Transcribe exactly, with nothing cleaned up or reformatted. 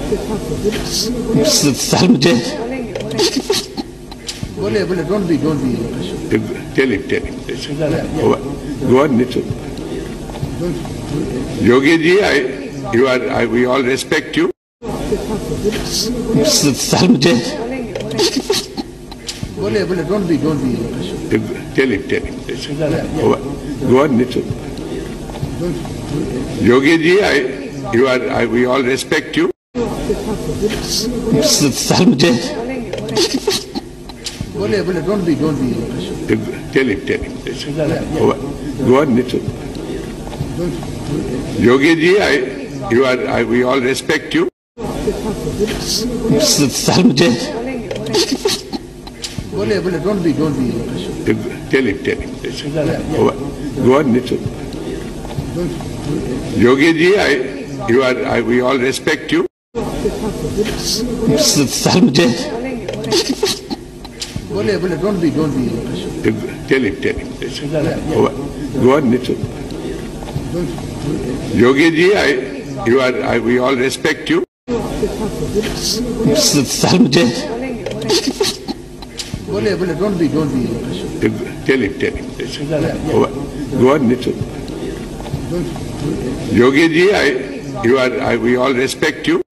Sir मुझे बोले बोले don't be don't be tell him tell him go on, go on Nitin. Yogi ji, I you are I, we all respect you. Sir मुझे बोले बोले don't be don't be tell him tell him go on, go on Nitin. Yogi ji, I you are I, we all respect you. Sir मुझे बोले बोले don't be don't be tell him tell him go on, go on Nitin. Yogi ji, I you are I, we all respect you. Sir मुझे बोले बोले don't be don't be tell him tell him go on, go on Nitin. Yogi ji, I you are I, we all respect you. Sir मुझे बोले बोले don't be don't be tell him tell him go on, go on Nitin. Yogi ji, I you are I, we all respect you. Sir मुझे बोले बोले don't be don't be tell him tell him go on, go on Nitin. Yogi ji, I you are I, we all respect you.